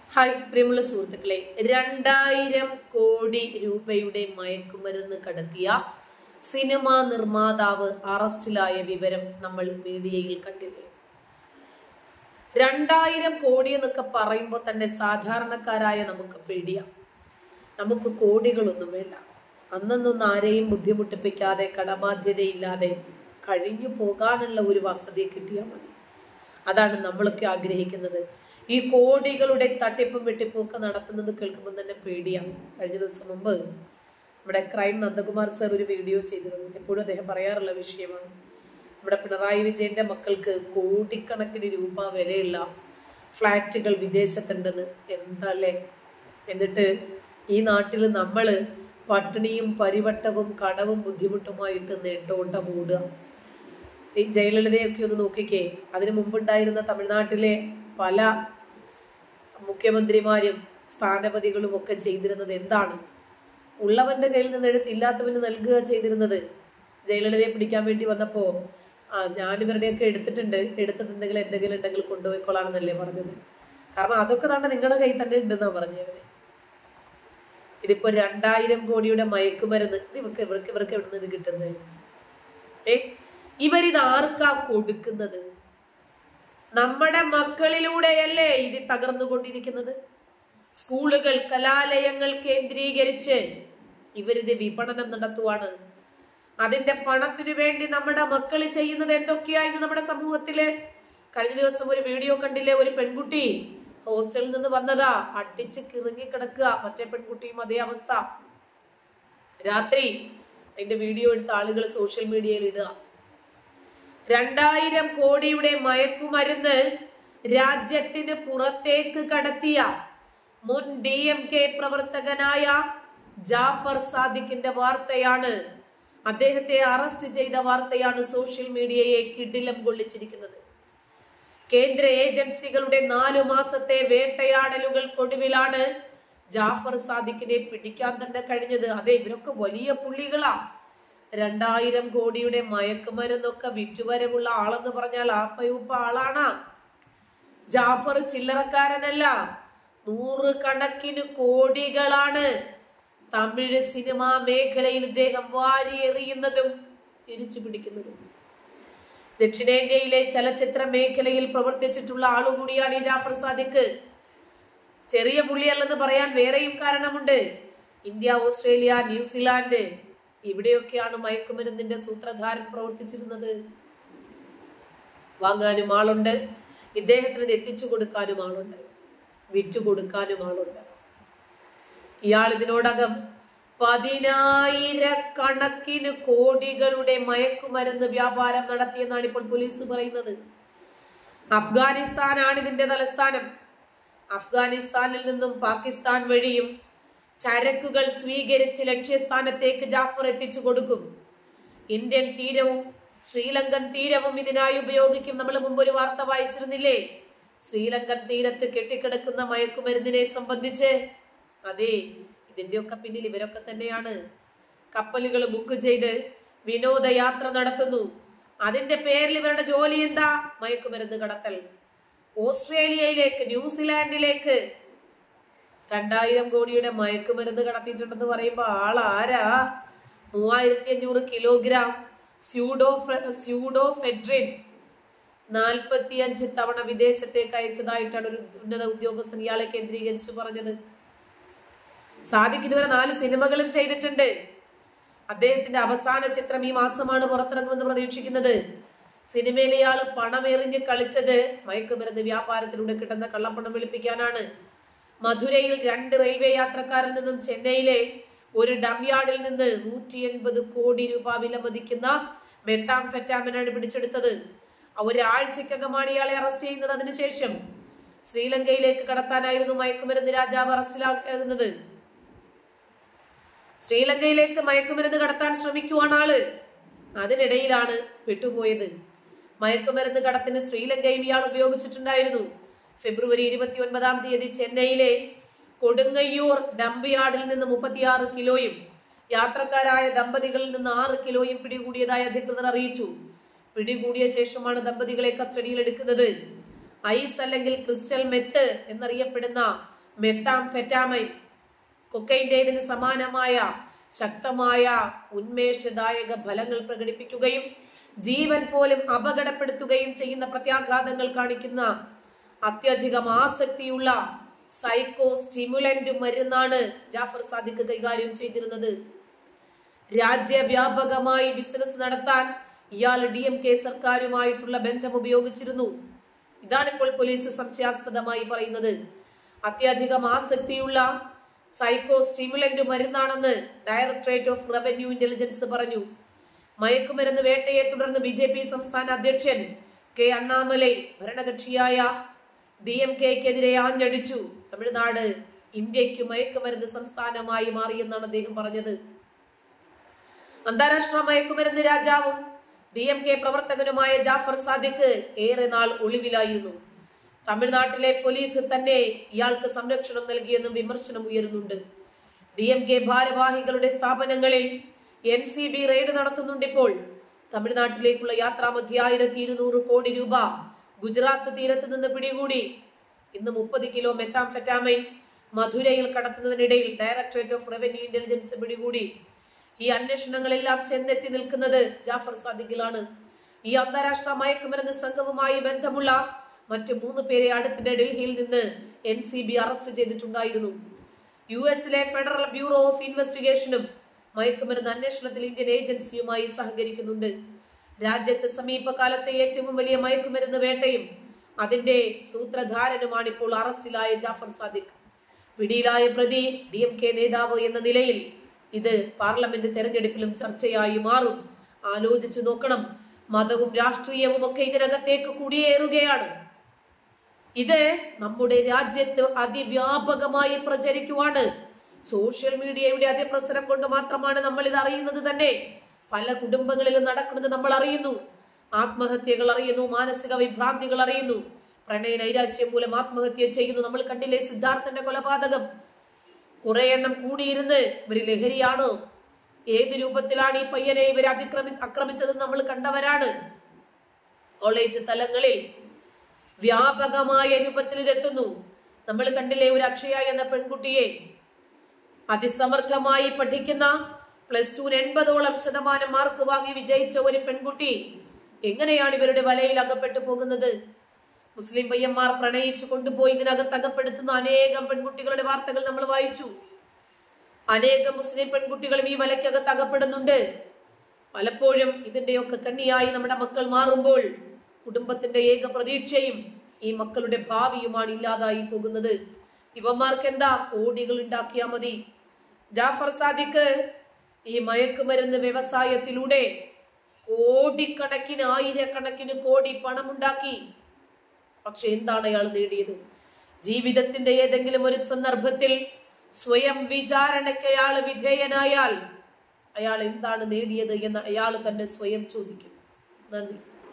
Hi പ്രിയമുള്ള സുഹൃത്തുക്കളെ, 2000 കോടി രൂപയുടെ മയക്കുമരുന്ന് കടത്തിയ സിനിമാ നിർമ്മാതാവ് അറസ്റ്റിലായ വിവരം നമ്മൾ മീഡിയയിൽ കണ്ടില്ലേ. 2000 കോടി എന്നൊക്കെ പറയുമ്പോൾ തന്നെ സാധാരണക്കാരായ നമുക്ക് പേടിയാണ്. നമുക്ക് കോടികളൊന്നും വേണ്ട, അന്നൊന്നും ആരെയും ബുദ്ധിമുട്ടിപ്പിക്കാതെ കടബാധ്യതയില്ലാതെ കഴിഞ്ഞു പോകാനുള്ള ഒരു വസതി കിട്ടിയാൽ മതി. അതാണ് നമ്മളൊക്കെ ആഗ്രഹിക്കുന്നത്. ഈ കോടികളുടെ തട്ടിപ്പും വെട്ടിപ്പും ഒക്കെ നടത്തുന്നത് കേൾക്കുമ്പോൾ തന്നെ പേടിയാണ്. കഴിഞ്ഞ ദിവസം മുമ്പ് നമ്മുടെ ക്രൈം നന്ദകുമാർ സർ ഒരു വീഡിയോ ചെയ്തിരുന്നു. എപ്പോഴും അദ്ദേഹം പറയാറുള്ള വിഷയമാണ്, നമ്മുടെ പിണറായി വിജയന്റെ മക്കൾക്ക് കോടിക്കണക്കിന് രൂപ വിലയുള്ള ഫ്ലാറ്റുകൾ വിദേശത്തുണ്ടെന്ന്. എന്താല്ലേ, എന്നിട്ട് ഈ നാട്ടിൽ നമ്മള് പട്ടിണിയും പരിവട്ടവും കടവും ബുദ്ധിമുട്ടുമായിട്ട് നെട്ടോട്ടം ഓടുക. ഈ ജയലളിതയൊക്കെ ഒന്ന് നോക്കിക്കേ. അതിനു മുമ്പുണ്ടായിരുന്ന തമിഴ്നാട്ടിലെ പല മുഖ്യമന്ത്രിമാരും സ്ഥാനപതികളും ഒക്കെ ചെയ്തിരുന്നത് എന്താണ്? ഉള്ളവന്റെ കയ്യിൽ നിന്ന് എടുത്ത് ഇല്ലാത്തവന് നൽകുക ചെയ്തിരുന്നത്. ജയലളിതയെ പിടിക്കാൻ വേണ്ടി വന്നപ്പോ ഞാനിവരുടെയൊക്കെ എടുത്തിട്ടുണ്ട്, എടുത്തിട്ടുണ്ടെങ്കിൽ എന്തെങ്കിലും ഉണ്ടെങ്കിൽ കൊണ്ടുപോയിക്കൊള്ളാണെന്നല്ലേ പറഞ്ഞത്. കാരണം അതൊക്കെ തന്നെ നിങ്ങളുടെ കയ്യിൽ തന്നെ ഉണ്ടെന്നാ പറഞ്ഞവര്. ഇതിപ്പോ 2000 കോടിയുടെ മയക്കുമരുന്ന് ഇവർക്ക് എവിടുന്ന് ഇത് കിട്ടുന്നത്? ഇവരിത് ആർക്കാ കൊടുക്കുന്നത്? നമ്മുടെ മക്കളിലൂടെയല്ലേ ഇത് തകർന്നുകൊണ്ടിരിക്കുന്നത്. സ്കൂളുകൾ, കലാലയങ്ങൾ കേന്ദ്രീകരിച്ച് ഇവരിത് വിപണനം നടത്തുവാണ്. അതിന്റെ പണത്തിനു വേണ്ടി നമ്മുടെ മക്കൾ ചെയ്യുന്നത് എന്തൊക്കെയായിരുന്നു നമ്മുടെ സമൂഹത്തില്. കഴിഞ്ഞ ദിവസം ഒരു വീഡിയോ കണ്ടില്ലേ, ഒരു പെൺകുട്ടി ഹോസ്റ്റലിൽ നിന്ന് വന്നതാ, അടിച്ച് കിറങ്ങിക്കിടക്കുക. മറ്റേ പെൺകുട്ടിയും അതേ അവസ്ഥ. രാത്രി അതിന്റെ വീഡിയോ എടുത്ത ആളുകൾ സോഷ്യൽ മീഡിയയിൽ ഇടുക. 2000 കോടിയുടെ മയക്കുമരുന്ന് രാജ്യത്തിന് പുറത്തേക്ക് കടത്തിയ മുൻ DMK പ്രവർത്തകനായ ജാഫർ സാദിഖിന്റെ വാർത്തയാണ്. അദ്ദേഹത്തെ അറസ്റ്റ് ചെയ്ത വാർത്തയാണ് സോഷ്യൽ മീഡിയയെ കിടിലം കൊള്ളിച്ചിരിക്കുന്നത്. കേന്ദ്ര ഏജൻസികളുടെ 4 മാസത്തെ വേട്ടയാടലുകൾക്കൊടുവിലാണ് ജാഫർ സാദിഖിനെ പിടിക്കാൻ തന്നെ കഴിഞ്ഞത്. അതെ, ഇവരൊക്കെ വലിയ പുള്ളികളാ. 2000 കോടിയുടെ മയക്കുമരുന്നൊക്കെ വിറ്റുവരവുള്ള ആളെന്ന് പറഞ്ഞാൽ ആപ്പയൂപ്പ ആളാണ്. ജാഫർ ചില്ലറക്കാരനല്ല. 100 കണക്കിന് കോടികളാണ് തമിഴ് സിനിമാ മേഖലയിൽ ഇദ്ദേഹം വാരിയെറിയുന്നതും തിരിച്ചു പിടിക്കുന്നതും. ദക്ഷിണേന്ത്യയിലെ ചലച്ചിത്ര മേഖലയിൽ പ്രവർത്തിച്ചിട്ടുള്ള ആളുകൂടിയാണ് ഈ ജാഫർ സാദിഖ്. ചെറിയ പുള്ളിയല്ലെന്ന് പറയാൻ വേറെയും കാരണമുണ്ട്. ഇന്ത്യ, ഓസ്ട്രേലിയ, ന്യൂസിലാൻഡ് ഇവിടെയൊക്കെയാണ് മയക്കുമരുന്നിന്റെ സൂത്രധാരൻ പ്രവർത്തിച്ചിരുന്നത്. വാങ്ങാനും ആളുണ്ട്, ഇദ്ദേഹത്തിന് ഇത് എത്തിച്ചു കൊടുക്കാനും ആളുണ്ട്, വിറ്റുകൊടുക്കാനും ആളുണ്ട്. ഇയാൾ ഇതിനോടകം 10,000 കോടികളുടെ മയക്കുമരുന്ന് വ്യാപാരം നടത്തിയെന്നാണ് ഇപ്പോൾ പോലീസ് പറയുന്നത്. അഫ്ഗാനിസ്ഥാനാണ് ഇതിന്റെ തലസ്ഥാനം. അഫ്ഗാനിസ്ഥാനിൽ നിന്നും പാകിസ്ഥാൻ വഴിയും ചരക്കുകൾ സ്വീകരിച്ച് ലക്ഷ്യസ്ഥാനത്തേക്ക് ജാഫർ എത്തിച്ചു കൊടുക്കും. ഇന്ത്യൻ തീരവും ശ്രീലങ്കൻ തീരവും ഇതിനായി ഉപയോഗിക്കും. നമ്മൾ മുമ്പ് ഒരു വാർത്ത വായിച്ചിരുന്നില്ലേ, ശ്രീലങ്കൻ തീരത്ത് കെട്ടിക്കിടക്കുന്ന മയക്കുമരുന്നിനെ സംബന്ധിച്ച്. അതെ, ഇതിന്റെയൊക്കെ പിന്നിൽ ഇവരൊക്കെ തന്നെയാണ്. കപ്പലുകൾ ബുക്ക് ചെയ്ത് വിനോദയാത്ര നടത്തുന്നു. അതിന്റെ പേരിൽ ഇവരുടെ ജോലി എന്താ? മയക്കുമരുന്ന് കടത്തൽ. ഓസ്ട്രേലിയയിലേക്ക്, ന്യൂസിലാൻഡിലേക്ക് 2000 കോടിയുടെ മയക്കുമരുന്ന് കടത്തിയിട്ടുണ്ടെന്ന് പറയുമ്പോ ആളാരാ? 3500 കിലോഗ്രാം സ്യൂഡോഫെഡ്രിൻ 45 തവണ വിദേശത്തേക്ക് അയച്ചതായിട്ടാണ് ഒരു ഉന്നത ഉദ്യോഗസ്ഥൻ ഇയാളെ കേന്ദ്രീകരിച്ച് പറഞ്ഞത്. സാദിഖ് ഇതുവരെ 4 സിനിമകളും ചെയ്തിട്ടുണ്ട്. അദ്ദേഹത്തിന്റെ അവസാന ചിത്രം ഈ മാസമാണ് പുറത്തിറങ്ങുമെന്ന് പ്രതീക്ഷിക്കുന്നത്. സിനിമയിൽ ഇയാൾ പണമെറിഞ്ഞ് കളിച്ചത് മയക്കുമരുന്ന് വ്യാപാരത്തിലൂടെ കിട്ടുന്ന കള്ളപ്പണം വെളുപ്പിക്കാനാണ്. മധുരയിൽ 2 റെയിൽവേ യാത്രക്കാരിൽ നിന്നും ചെന്നൈയിലെ ഒരു ഡംയാർഡിൽ നിന്ന് 180 കോടി രൂപ വിലമതിക്കുന്ന മെത്താംഫെറ്റാമിനാണ് പിടിച്ചെടുത്തത്. ഒരാഴ്ചക്കകമാണ് ഇയാളെ അറസ്റ്റ് ചെയ്യുന്നത്. അതിനുശേഷം ശ്രീലങ്കയിലേക്ക് കടത്താനായിരുന്നു മയക്കുമരുന്ന് രാജാവ് അറസ്റ്റിലാക്കുന്നത്. ശ്രീലങ്കയിലേക്ക് മയക്കുമരുന്ന് കടത്താൻ ശ്രമിക്കുവാണ് ആള്. അതിനിടയിലാണ് പെട്ടുപോയത്. മയക്കുമരുന്ന് കടത്തിന് ശ്രീലങ്കയും ഇയാൾ ഉപയോഗിച്ചിട്ടുണ്ടായിരുന്നു. ഫെബ്രുവരി 29-ാം തീയതി ചെന്നൈയിലെ കൊടുങ്ങയ്യൂർ ഡംപ്യാർഡിൽ നിന്ന് 36 കിലോയും യാത്രക്കാരായ ദമ്പതികളിൽ നിന്ന് 6 കിലോയും പിടികൂടിയതായി അധികൃതർ അറിയിച്ചു. പിടികൂടിയ ശേഷമാണ് ദമ്പതികളെ കസ്റ്റഡിയിൽ എടുക്കുന്നത്. ഐസ് അല്ലെങ്കിൽ ക്രിസ്റ്റൽ മെത്ത് എന്നറിയപ്പെടുന്ന മെത്താംഫെറ്റാമൈൻ, കൊക്കൈന്റേതിന് സമാനമായ ശക്തമായ ഉന്മേഷദായക ഫലങ്ങൾ പ്രകടിപ്പിക്കുകയും ജീവൻ പോലും അപകടപ്പെടുത്തുകയും ചെയ്യുന്ന പ്രത്യാഘാതങ്ങൾ കാണിക്കുന്ന അത്യധികം ആസക്തിയുള്ള സൈക്കോ സ്റ്റിമുലന്റ് മരുന്നാണ് ജാഫർ സാദിഖ് കൈകാര്യം ചെയ്തിരുന്നത്. രാജ്യവ്യാപകമായി ബിസിനസ് നടത്താൻ ഇയാൾ DMK സർക്കാരുമായിട്ടുള്ള ബന്ധം ഉപയോഗിച്ചിരുന്നു. ഇതാണിപ്പോൾ പോലീസ് സംശയാസ്പദമായി പറയുന്നത്. അത്യധികം ആസക്തിയുള്ള സൈക്കോ സ്റ്റിമുലന്റ് മരുന്നാണെന്ന് ഡയറക്ടറേറ്റ് ഓഫ് റവന്യൂ ഇന്റലിജൻസ് പറഞ്ഞു. മയക്കുമരുന്ന് വേട്ടയെ തുടർന്ന് BJP സംസ്ഥാന അധ്യക്ഷൻ K. അണ്ണാമലൈ ഭരണകക്ഷിയായ DMKക്കെതിരെ ആഞ്ഞടിച്ചു. തമിഴ്നാട് ഇന്ത്യക്ക് മയക്കുമരുന്ന് സംസ്ഥാനമായി മാറിയെന്നാണ് അദ്ദേഹം പറഞ്ഞത്. അന്താരാഷ്ട്ര മയക്കുമരുന്ന് രാജാവും DMK പ്രവർത്തകനുമായ ജാഫർ സാദിഖ് ഏറെ നാൾ ഒളിവിലായിരുന്നു. തമിഴ്നാട്ടിലെ പോലീസ് തന്നെ ഇയാൾക്ക് സംരക്ഷണം നൽകിയെന്നും വിമർശനം ഉയരുന്നുണ്ട്. DMK ഭാരവാഹികളുടെ സ്ഥാപനങ്ങളിൽ NCB റെയ്ഡ് നടത്തുന്നുണ്ട്. ഇപ്പോൾ തമിഴ്നാട്ടിലേക്കുള്ള യാത്രാമധ്യേ 1200 കോടി രൂപ ഗുജറാത്ത് തീരത്ത് നിന്ന് പിടികൂടി. ഇന്ന് 30 കിലോ മെത്താംഫെറ്റാമൈൻ മധുരയിൽ കടത്തുന്നതിനിടയിൽ ഡയറക്ടറേറ്റ് ഓഫ് റവന്യൂ ഇന്റലിജൻസ് പിടികൂടി. ഈ അന്വേഷണങ്ങളെല്ലാം ചെന്നെത്തി നിൽക്കുന്നത് ജാഫർ സാദിഖിലാണ്. ഈ അന്താരാഷ്ട്ര മയക്കുമരുന്ന് സംഘവുമായി ബന്ധമുള്ള മറ്റു 3 പേരെ അടുത്തിടെ ഡൽഹിയിൽ നിന്ന് NCB അറസ്റ്റ് ചെയ്തിട്ടുണ്ടായിരുന്നു. US-ലെ ഫെഡറൽ ബ്യൂറോ ഓഫ് ഇൻവെസ്റ്റിഗേഷനും മയക്കുമരുന്ന് അന്വേഷണത്തിൽ ഇന്ത്യൻ ഏജൻസിയുമായി സഹകരിക്കുന്നുണ്ട്. രാജ്യത്ത് സമീപകാലത്തെ ഏറ്റവും വലിയ മയക്കുമരുന്ന് വേട്ടയും അതിന്റെ സൂത്രധാരനുമാണ് ഇപ്പോൾ അറസ്റ്റിലായ ജാഫർ സാദിഖ്. പിടിയിലായ പ്രതി DMK നേതാവ് എന്ന നിലയിൽ ഇത് പാർലമെന്റ് തെരഞ്ഞെടുപ്പിലും ചർച്ചയായി മാറും. ആലോചിച്ചു നോക്കണം. മതവും രാഷ്ട്രീയവും ഒക്കെ ഇതിനകത്തേക്ക് കുടിയേറുകയാണ്. ഇത് നമ്മുടെ രാജ്യത്ത് അതിവ്യാപകമായി പ്രചരിക്കുവാണ്. സോഷ്യൽ മീഡിയയുടെ അതിപ്രസരം കൊണ്ട് മാത്രമാണ് നമ്മൾ ഇത് അറിയുന്നത് തന്നെ. പല കുടുംബങ്ങളിലും നടക്കുന്നത് നമ്മൾ അറിയുന്നു. ആത്മഹത്യകൾ അറിയുന്നു, മാനസിക വിഭ്രാന്തികൾ അറിയുന്നു, പ്രണയ നൈരാശ്യം മൂലം ആത്മഹത്യ ചെയ്യുന്നു. നമ്മൾ കണ്ടില്ലേ സിദ്ധാർത്ഥന്റെ കൊലപാതകം? കുറെ എണ്ണം കൂടിയിരുന്ന് ഇവര് ലഹരിയാണോ, ഏത് രൂപത്തിലാണ് ഈ പയ്യനെ ഇവർ ആക്രമിച്ചതെന്ന് നമ്മൾ കണ്ടവരാണ്. കോളേജ് തലങ്ങളിൽ വ്യാപകമായ രൂപത്തിൽ ഇതെത്തുന്നു. നമ്മൾ കണ്ടില്ലേ ഒരു അക്ഷയ എന്ന പെൺകുട്ടിയെ, അതിസമർത്ഥമായി പഠിക്കുന്ന +2 80% മാർക്ക് വാങ്ങി വിജയിച്ച ഒരു പെൺകുട്ടി എങ്ങനെയാണ് ഇവരുടെ വലയിൽ അകപ്പെട്ടു പോകുന്നത്? മുസ്ലിം പയ്യന്മാർ പ്രണയിച്ചു കൊണ്ടുപോയി ഇതിനകത്ത് അകപ്പെടുത്തുന്ന അനേകം പെൺകുട്ടികളുടെ വാർത്തകൾ നമ്മൾ വായിച്ചു. അനേകം മുസ്ലിം പെൺകുട്ടികളും ഈ വലയ്ക്കകത്ത് അകപ്പെടുന്നുണ്ട്. പലപ്പോഴും ഇതിന്റെയൊക്കെ കണ്ണിയായി നമ്മുടെ മക്കൾ മാറുമ്പോൾ കുടുംബത്തിന്റെ ഏക പ്രതീക്ഷയും ഈ മക്കളുടെ ഭാവിയുമാണ് ഇല്ലാതായി പോകുന്നത്. ഇവന്മാർക്ക് എന്താ, കോടികൾ ഉണ്ടാക്കിയാൽ മതി. ജാഫർ സാദിഖ് ഈ മയക്കുമരുന്ന് വ്യവസായത്തിലൂടെ കോടിക്കണക്കിന്, ആയിരക്കണക്കിന് കോടി പണമുണ്ടാക്കി. പക്ഷെ എന്താണ് അയാൾ നേടിയത്? ജീവിതത്തിന്റെ ഏതെങ്കിലും ഒരു സന്ദർഭത്തിൽ സ്വയം വിചാരണയ്ക്ക് അയാൾ വിധേയനായാൽ അയാൾ എന്താണ് നേടിയത് എന്ന് അയാൾ തന്നെ സ്വയം ചോദിക്കും. നന്ദി.